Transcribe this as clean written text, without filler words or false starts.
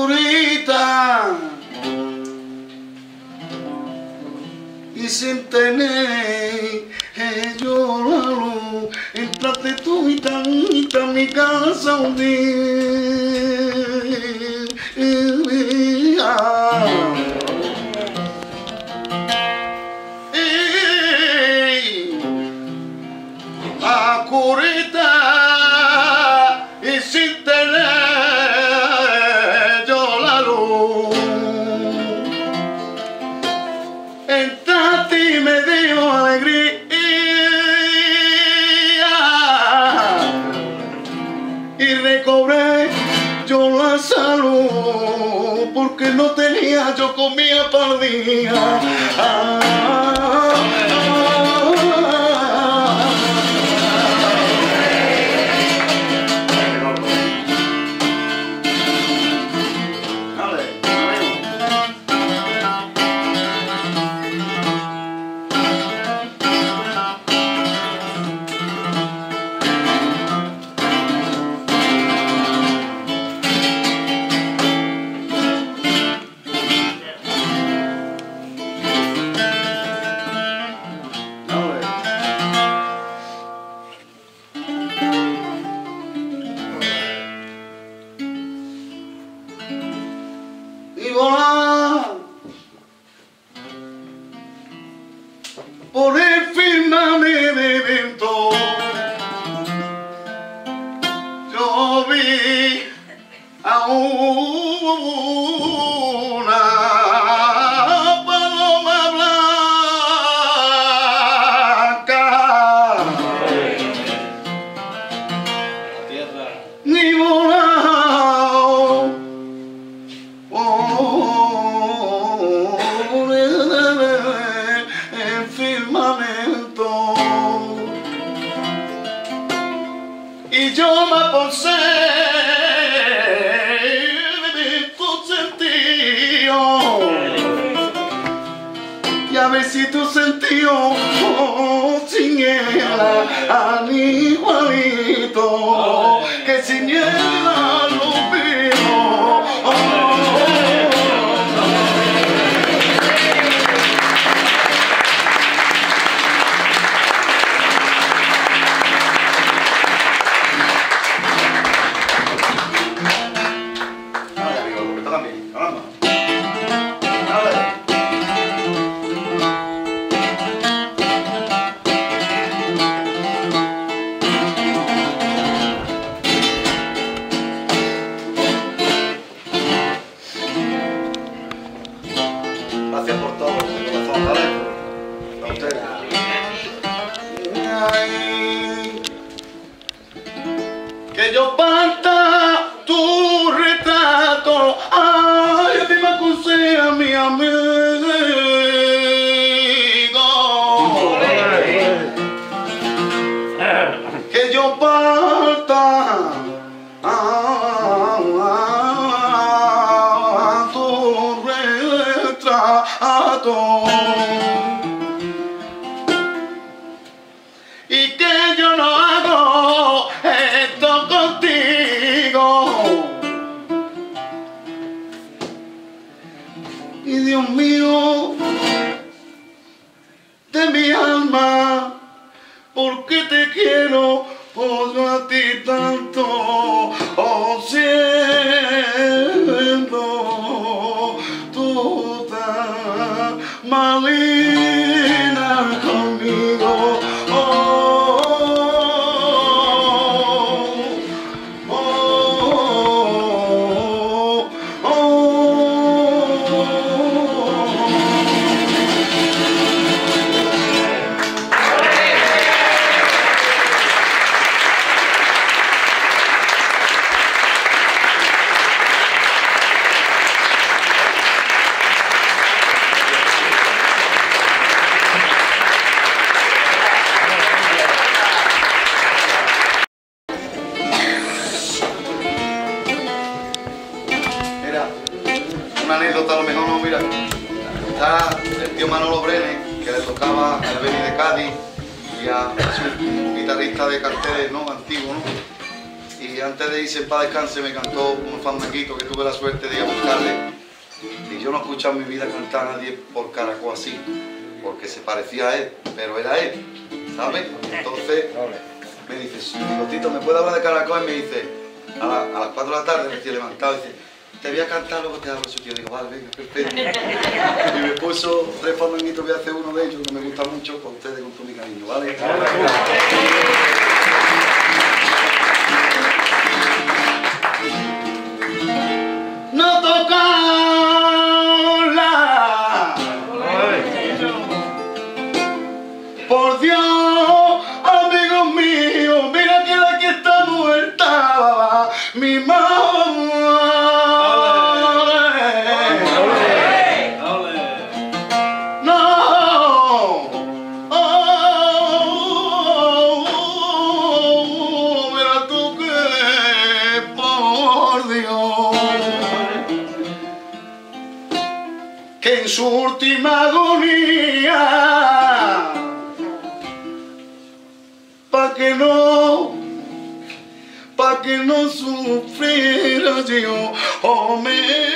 curita y sin tener yo la luz, entraste tú y tanita en mi casa un día. A curita y sin tener yo la luz, entraste y me dio alegría y recobré yo la salud, porque no tenía, yo comía por día. Y volar por el firmamento, yo vi a una paloma blanca, ni volado el firmamento, y yo me posé de tu sentido, y a ver si tu sentido sin ella al igualito que sin ella lo vivo. Gracias por todo, de corazón, ¿vale? A ustedes. Ay, que yo parta tu retrato, ay, a ti me acusé a mi amigo, que yo parta tu retrato, y que yo no hago esto contigo, y Dios mío de mi alma, porque te quiero yo a ti tanto, oh, siendo tú tan maligna conmigo. Una anécdota, a lo mejor no, mira, está el tío Manolo Brenes, que le tocaba al Beni de Cádiz y a un guitarrista de carteles, ¿no?, antiguo, ¿no? Y y antes de irse en paz descanse me cantó un fandanguito que tuve la suerte de ir a buscarle. Y yo no he escuchado en mi vida cantar a nadie por Caracol así, porque se parecía a él, pero era él, ¿sabes? Entonces me dice, digo, Tito, ¿me puede hablar de Caracol? Y me dice, a las 4 de la tarde, recién levantado, y dice, te voy a cantar, luego te hablo su tío. Digo, vale, venga, perfecto. Y me puso 3 fandanguitos, voy a hacer uno de ellos, que me gusta mucho, con ustedes, con todo mi cariño, ¿vale? No tocarla, por Dios, amigos míos, mira que de aquí está muerta mi madre. No, mira tú que, por Dios, que en su última agonía, pa' que no sufriera yo, oh, me